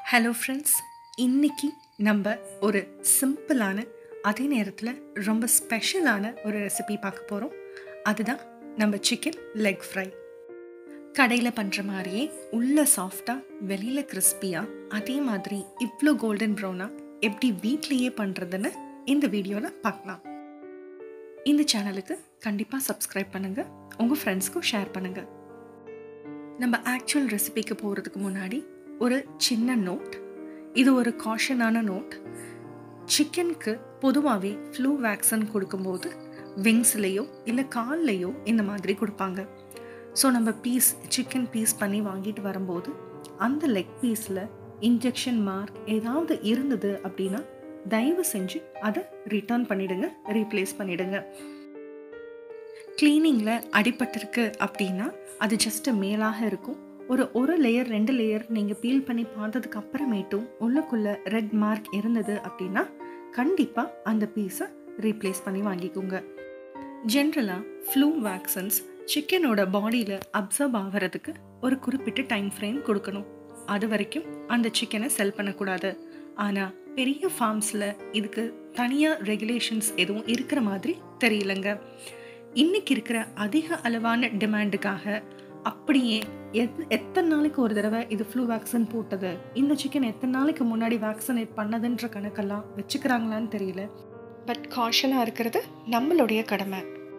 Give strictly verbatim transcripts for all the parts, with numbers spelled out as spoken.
Hello friends, இன்னைக்கு நம்ம ஒரு சிம்பிளான அதே நேரத்தில் ரொம்ப ஸ்பெஷலான ஒரு ரெசிபி பார்க்க போகிறோம். அதுதான் நம்ம சிக்கன் லெக் ஃப்ரை. கடையில் பண்ணுற மாதிரியே உள்ள சாஃப்டாக வெளியில் கிறிஸ்பியாக அதே மாதிரி இவ்வளோ கோல்டன் ப்ரௌனாக எப்படி வீட்லேயே பண்ணுறதுன்னு இந்த வீடியோவில் பார்க்கலாம். இந்த சேனலுக்கு கண்டிப்பாக சப்ஸ்கிரைப் பண்ணுங்கள், உங்கள் ஃப்ரெண்ட்ஸ்க்கும் ஷேர் பண்ணுங்கள். நம்ம ஆக்சுவல் ரெசிபிக்கு போகிறதுக்கு முன்னாடி ஒரு சின்ன நோட். இது ஒரு காஷனான நோட். சிக்கனுக்கு பொதுவாகவே ஃப்ளூ வேக்சின் கொடுக்கும்போது விங்ஸ்லேயோ இல்லை கால்லையோ இந்த மாதிரி கொடுப்பாங்க. ஸோ நம்ம பீஸ் சிக்கன் பீஸ் பண்ணி வாங்கிட்டு வரும்போது அந்த லெக் பீஸில் இன்ஜெக்ஷன் மார்க் ஏதாவது இருந்தது அப்படின்னா தயவு செஞ்சு அதை ரிட்டர்ன் பண்ணிவிடுங்க, ரீப்ளேஸ் பண்ணிவிடுங்க. க்ளீனிங்கில் அடிபட்டிருக்கு அப்படின்னா அது ஜஸ்ட்டு மேலாக இருக்கும். ஒரு ஒரு லேயர் ரெண்டு லேயர் நீங்கள் பீல் பண்ணி பார்த்ததுக்கு அப்புறமேட்டும் உள்ளுக்குள்ளே ரெட் மார்க் இருந்தது அப்படின்னா கண்டிப்பாக அந்த பீஸை ரீப்ளேஸ் பண்ணி வாங்கிக்கோங்க. ஜென்ரலாக ஃப்ளூ வேக்சின்ஸ் சிக்கனோட பாடியில் அப்சர்வ் ஆகிறதுக்கு ஒரு குறிப்பிட்ட டைம் ஃப்ரேம் கொடுக்கணும். அது வரைக்கும் அந்த சிக்கனை செல் பண்ணக்கூடாது. ஆனால் பெரிய ஃபார்ம்ஸில் இதுக்கு தனியாக ரெகுலேஷன்ஸ் எதுவும் இருக்கிற மாதிரி தெரியலங்க. இன்றைக்கி இருக்கிற அதிக அளவான டிமாண்டுக்காக அப்படியே எத் எத்தனை நாளைக்கு ஒரு தடவை இது ஃப்ளூ வேக்சின் போட்டது, இந்த சிக்கன் எத்தனை நாளைக்கு முன்னாடி வேக்சினேட் பண்ணதுன்ற கணக்கெல்லாம் வச்சுக்கிறாங்களான்னு தெரியல. பட் காஷனாக இருக்கிறது நம்மளுடைய கடமை.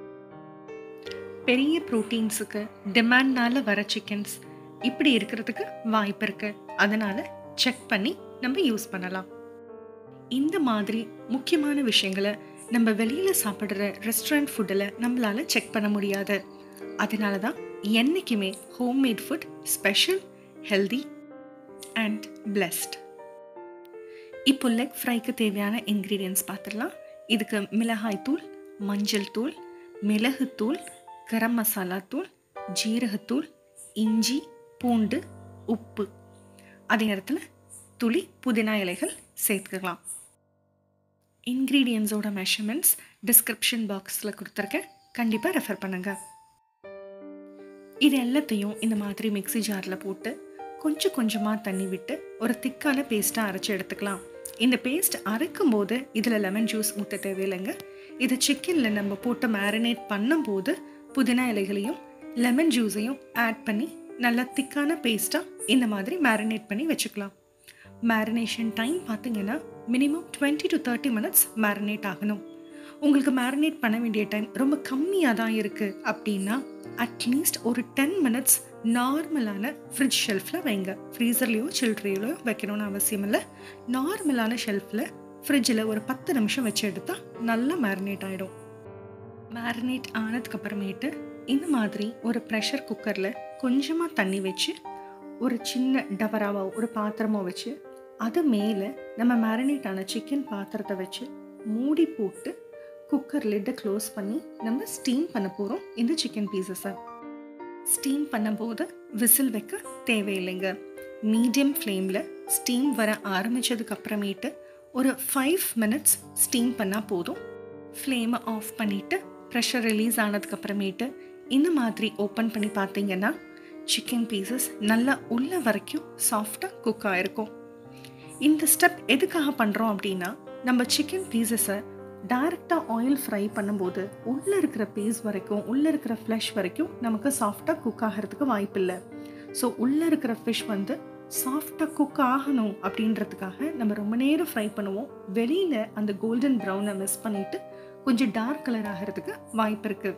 பெரிய ப்ரோட்டீன்ஸுக்கு டிமாண்ட்னால வர சிக்கன்ஸ் இப்படி இருக்கிறதுக்கு வாய்ப்பு இருக்குது. அதனால் செக் பண்ணி நம்ம யூஸ் பண்ணலாம். இந்த மாதிரி முக்கியமான விஷயங்களை நம்ம வெளியில் சாப்பிட்ற ரெஸ்டாரண்ட் ஃபுட்டில் நம்மளால் செக் பண்ண முடியாது. அதனால தான் என்றைக்குமே homemade food special, healthy and blessed. இப்போ லெக் ஃப்ரைக்கு தேவையான இன்க்ரீடியன்ட்ஸ் பார்த்துடலாம். இதுக்கு மிளகாய் தூள், மஞ்சள் தூள், மிளகுத்தூள், கரம் மசாலா தூள், ஜீரகத்தூள், இஞ்சி, பூண்டு, உப்பு, அதே நேரத்தில் துளி புதினா இலைகள் சேர்த்துக்கலாம். இன்க்ரீடியன்ஸோட மெஷர்மெண்ட்ஸ் டிஸ்கிரிப்ஷன் பாக்ஸில் கொடுத்துருக்கேன், கண்டிப்பாக ரெஃபர் பண்ணுங்கள். இது எல்லாத்தையும் இந்த மாதிரி மிக்ஸி ஜாரில் போட்டு கொஞ்சம் கொஞ்சமாக தண்ணி விட்டு ஒரு திக்கான பேஸ்ட்டாக அரைச்சி எடுத்துக்கலாம். இந்த பேஸ்ட் அரைக்கும் போது இதில் லெமன் ஜூஸ் ஊற்ற தேவையில்லைங்க. இதை சிக்கனில் நம்ம போட்டு மேரினேட் பண்ணும்போது புதினா இலைகளையும் லெமன் ஜூஸையும் ஆட் பண்ணி நல்லா திக்கான பேஸ்ட்டாக இந்த மாதிரி மேரினேட் பண்ணி வச்சுக்கலாம். மேரினேஷன் டைம் பார்த்திங்கன்னா minimum twenty to thirty minutes marinate ஆகணும். உங்களுக்கு மேரினேட் பண்ண வேண்டிய டைம் ரொம்ப கம்மியாக தான் இருக்குது அப்படின்னா அட்லீஸ்ட் ஒரு டென் மினிட்ஸ் நார்மலான ஃப்ரிட்ஜ் ஷெல்ஃபில் வைங்க. ஃப்ரீசர்லேயோ சில்ட்ரேலையோ வைக்கணும்னு அவசியம் இல்லை. நார்மலான ஷெல்ஃபில் ஃப்ரிட்ஜில் ஒரு பத்து நிமிஷம் வச்சு எடுத்தால் நல்லா மேரினேட் ஆகிடும். மேரினேட் ஆனதுக்கப்புறமேட்டு இந்த மாதிரி ஒரு ப்ரெஷர் குக்கரில் கொஞ்சமாக தண்ணி வச்சு ஒரு சின்ன டவராவோ ஒரு பாத்திரமோ வச்சு அது மேலே நம்ம மேரினேட் ஆன சிக்கன் பாத்திரத்தை வச்சு மூடி போட்டு குக்கர் லிட்டை க்ளோஸ் பண்ணி நம்ம ஸ்டீம் பண்ண போகிறோம். இந்த சிக்கன் பீசஸை ஸ்டீம் பண்ணும்போது விசில் வைக்க தேவையில்லைங்க. மீடியம் ஃப்ளேமில் ஸ்டீம் வர ஆரம்பித்ததுக்கு அப்புறமேட்டு ஒரு ஃபைவ் மினிட்ஸ் ஸ்டீம் பண்ணால் போதும். ஃப்ளேமை ஆஃப் பண்ணிவிட்டு ப்ரெஷர் ரிலீஸ் ஆனதுக்கப்புறமேட்டு இந்த மாதிரி ஓப்பன் பண்ணி பார்த்தீங்கன்னா சிக்கன் பீசஸ் நல்லா உள்ள வரைக்கும் சாஃப்டாக குக் ஆகிருக்கும். இந்த ஸ்டெப் எதுக்காக பண்ணுறோம் அப்படின்னா நம்ம சிக்கன் பீசஸை டைரெக்டாக ஆயில் ஃப்ரை பண்ணும்போது உள்ளே இருக்கிற பீஸ் வரைக்கும் உள்ளே இருக்கிற ஃப்ளஷ் வரைக்கும் நமக்கு சாஃப்டாக குக் ஆகிறதுக்கு வாய்ப்பு இல்லை. ஸோ உள்ளே இருக்கிற ஃபிஷ் வந்து சாஃப்டாக குக் ஆகணும் அப்படின்றதுக்காக நம்ம ரொம்ப நேரம் ஃப்ரை பண்ணுவோம். வெளியில் அந்த கோல்டன் ப்ரௌனை மிஸ் பண்ணிவிட்டு கொஞ்சம் டார்க் கலர் ஆகிறதுக்கு வாய்ப்பு இருக்குது.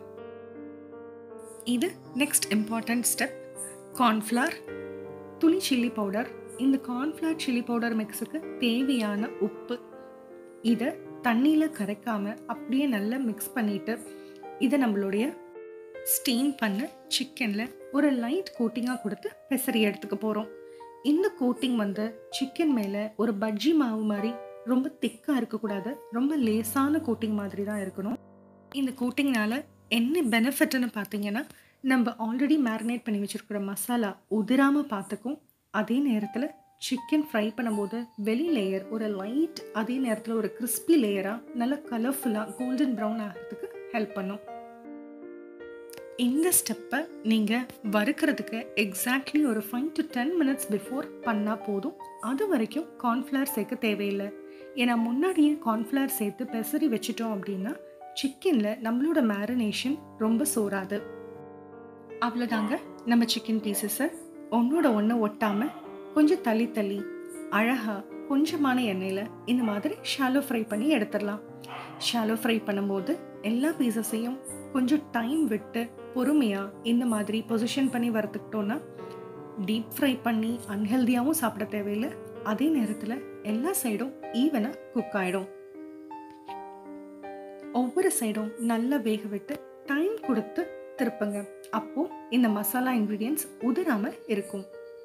இது நெக்ஸ்ட் இம்பார்ட்டண்ட் ஸ்டெப். கார்ன்ஃப்ளவர், துளி சில்லி பவுடர். இந்த கார்ன்ஃப்ளவர் சில்லி பவுடர் மிக்ஸுக்கு தேவையான உப்பு இதை தண்ணியில் கரைக்காமல் அப்படியே நல்லா மிக்ஸ் பண்ணிவிட்டு இதை நம்மளுடைய ஸ்டீம் பண்ண சிக்கனில் ஒரு லைட் கோட்டிங்காக கொடுத்து பெசரி எடுத்துக்க போகிறோம். இந்த கோட்டிங் வந்து சிக்கன் மேலே ஒரு பஜ்ஜி மாவு மாதிரி ரொம்ப திக்காக இருக்கக்கூடாது, ரொம்ப லேசான கோட்டிங் மாதிரி தான் இருக்கணும். இந்த கோட்டிங்னால் என்ன பெனிஃபிட்னு பார்த்தீங்கன்னா நம்ம ஆல்ரெடி மேரினேட் பண்ணி வச்சுருக்கிற மசாலா உதிராமல் பார்த்துக்கும். அதே நேரத்தில் சிக்கன் ஃப்ரை பண்ணும்போது வெளி லேயர் ஒரு லைட், அதே நேரத்தில் ஒரு கிறிஸ்பி லேயராக நல்லா கலர்ஃபுல்லாக கோல்டன் ப்ரௌன் ஆகிறதுக்கு ஹெல்ப் பண்ணும். இந்த ஸ்டெப்பை நீங்கள் வறுக்கிறதுக்கு எக்ஸாக்ட்லி ஒரு five to ten minutes before பண்ணால் போதும். அது வரைக்கும் கார்ன்ஃப்ளவர் சேர்க்க தேவையில்லை. ஏன்னா முன்னாடியே கார்ன்ஃப்ளவர் சேர்த்து பெசரி வச்சுட்டோம் அப்படின்னா சிக்கனில் நம்மளோட மேரினேஷன் ரொம்ப சோறாது. அவ்வளோதாங்க. நம்ம சிக்கன் பீசஸை ஒன்றோட ஒன்று ஒட்டாமல் கொஞ்சம் தள்ளி தள்ளி அழகாக கொஞ்சமான எண்ணெயில் இந்த மாதிரி ஷாலோ ஃப்ரை பண்ணி எடுத்துடலாம். ஷாலோ ஃப்ரை பண்ணும்போது எல்லா பீசஸையும் கொஞ்சம் டைம் விட்டு பொறுமையாக இந்த மாதிரி பொசிஷன் பண்ணி வறுத்துக்கிட்டோன்னா டீப் ஃப்ரை பண்ணி அன்ஹெல்தியாகவும் சாப்பிட தேவையில்லை. அதே நேரத்தில் எல்லா சைடும் ஈவனாக குக் ஆகிடும். ஒவ்வொரு சைடும் நல்லா வேக விட்டு டைம் கொடுத்து திருப்புங்க. அப்போது இந்த மசாலா இன்க்ரீடியன்ட்ஸ் உதிராமல் இருக்கும்.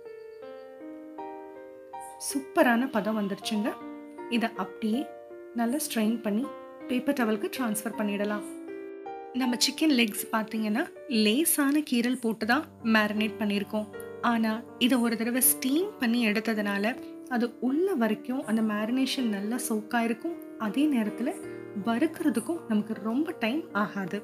சூப்பரான பதம் வந்துருச்சுங்க. இதை அப்படியே நல்லா ஸ்ட்ரெயின் பண்ணி பேப்பர் டவலுக்கு ட்ரான்ஸ்ஃபர் பண்ணிடலாம். நம்ம சிக்கன் லெக்ஸ் பார்த்தீங்கன்னா லேசான கீரல் போட்டு தான் மேரினேட் பண்ணியிருக்கோம். ஆனால் இதை ஒரு தடவை ஸ்டீம் பண்ணி எடுத்ததுனால அது உள்ள வரைக்கும் அந்த மேரினேஷன் நல்லா சோக்காக இருக்கும். அதே நேரத்தில் வறுக்கிறதுக்கும் நமக்கு ரொம்ப டைம் ஆகாது.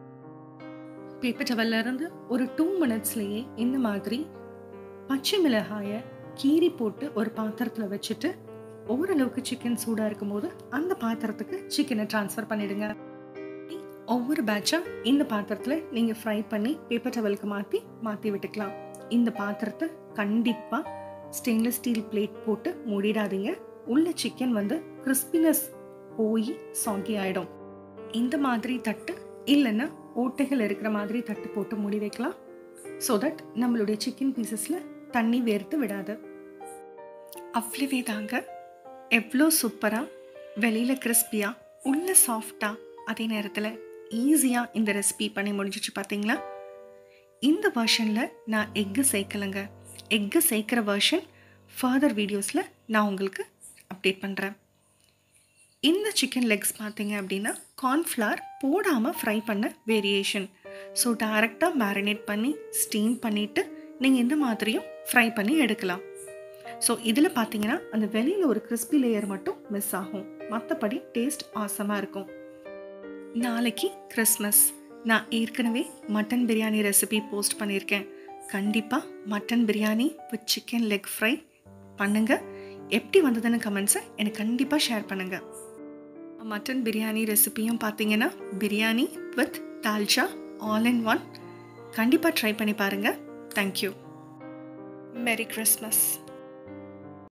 பேப்பர் டவல்ல இருந்து ஒரு டூ மினிட்ஸ்லேயே இந்த மாதிரி பச்சை மிளகாயை கீரி போட்டு ஒரு பாத்திரத்தில் வச்சுட்டு ஓரளவுக்கு சிக்கன் சூடாக இருக்கும் போது அந்த பாத்திரத்துக்கு சிக்கனை ட்ரான்ஸ்ஃபர் பண்ணிடுங்க. ஒவ்வொரு பேட்சாக இந்த பாத்திரத்தில் நீங்கள் ஃப்ரை பண்ணி பேப்பர் டவலுக்கு மாற்றி மாற்றி விட்டுக்கலாம். இந்த பாத்திரத்தை கண்டிப்பாக ஸ்டெயின்லெஸ் ஸ்டீல் பிளேட் போட்டு மூடிடாதீங்க. உள்ள சிக்கன் வந்து கிறிஸ்பினஸ் போய் சாகி ஆகிடும். இந்த மாதிரி தட்டு இல்லைன்னா ஓட்டைகள் இருக்கிற மாதிரி தட்டு போட்டு மூடி வைக்கலாம். ஸோ தட் நம்மளுடைய சிக்கன் பீசஸில் தண்ணி வேர்த்து விடாது. அவ்வளவே தாங்க. எவ்வளோ சூப்பராக வெளியில் கிறிஸ்பியாக உள்ள சாஃப்டாக அதே நேரத்தில் ஈஸியாக இந்த ரெசிபி பண்ணி முடிஞ்சிச்சு பார்த்தீங்களா? இந்த வெர்ஷனில் நான் எக்கு சேர்க்கலைங்க. எக்கு சேர்க்குற வெர்ஷன் ஃபர்தர் வீடியோஸில் நான் உங்களுக்கு அப்டேட் பண்ணுறேன். இந்த சிக்கன் லெக்ஸ் பார்த்தீங்க அப்படின்னா கார்ன்ஃப்ளவர் போடாமல் ஃப்ரை பண்ண வேரியேஷன். ஸோ டைரெக்டாக மேரினேட் பண்ணி ஸ்டீம் பண்ணிவிட்டு நீங்கள் இந்த மாதிரியும் ஃப்ரை பண்ணி எடுக்கலாம். ஸோ இதில் பார்த்தீங்கன்னா அந்த வெளியில் ஒரு கிறிஸ்பி லேயர் மட்டும் மிஸ் ஆகும். மற்றபடி டேஸ்ட் ஆசமாக இருக்கும். நாளைக்கு கிறிஸ்மஸ். நான் ஏற்கனவே மட்டன் பிரியாணி ரெசிபி போஸ்ட் பண்ணியிருக்கேன். கண்டிப்பாக mutton biryani with chicken leg fry பண்ணுங்கள். எப்படி வந்ததுன்னு கமெண்ட்ஸை எனக்கு கண்டிப்பாக ஷேர் பண்ணுங்கள். மட்டன் பிரியாணி ரெசிபியும் பார்த்தீங்கன்னா biryani with dalcha all in one. கண்டிப்பாக ட்ரை பண்ணி பாருங்கள். தேங்க்யூ. Merry Christmas.